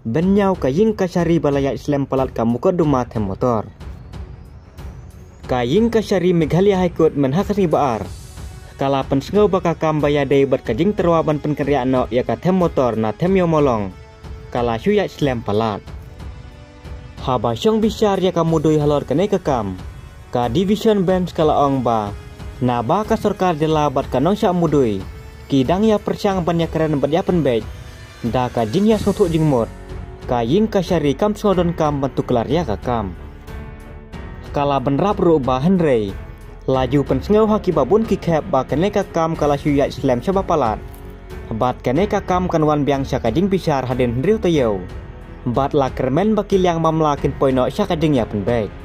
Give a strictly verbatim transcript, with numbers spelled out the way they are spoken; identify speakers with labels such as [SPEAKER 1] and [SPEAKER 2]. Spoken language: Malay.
[SPEAKER 1] benyau kaying kasari balaya Islam palat ka mukaddimah tem motor. Kaying kasari Meghalaya High Court menhakari baar. Kala pensengau baka kam bayade bat kajing terwaban penkerja no ya ka tem motor na tem yo molong. Kala syuya Islam palat. Haba syong bisyar ya kamudui halor kene ke kam. Ka division bench kala ong ba. Na ba ka sarkar jela bat kanong sya mudui. Kidang ya persyang banyak keren bat ya penbej. Da ka jing ya sotuk jing mot. Kaying kasari kam sodon kam bentuk kelar ya ka kam. Kala benrap ru ba Henry. Laju pensengau haki babun ki khep ba kene ka kam kala syuya Islam syaba palat. Bat kene ka kam kanwan biang sya kajing pisar hadin Henry tayo. Bat la kermen bakil yang mamlakin poino sya kajing ya penbej.